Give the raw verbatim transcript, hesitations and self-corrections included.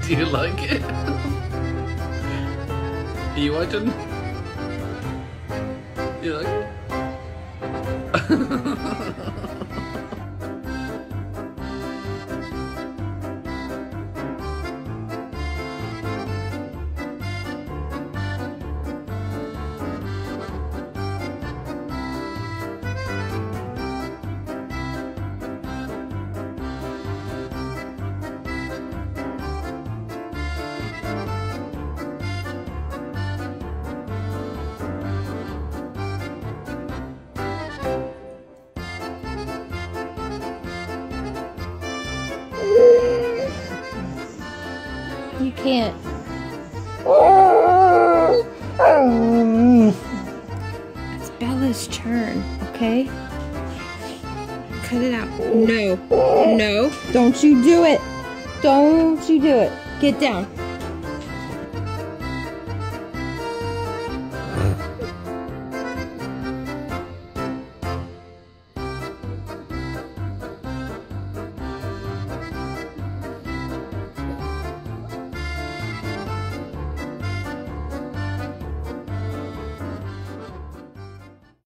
Do you like it? Are you watching? You like it? You can't. It's Bella's turn, okay? Cut it out. No. No. Don't you do it. Don't you do it. Get down.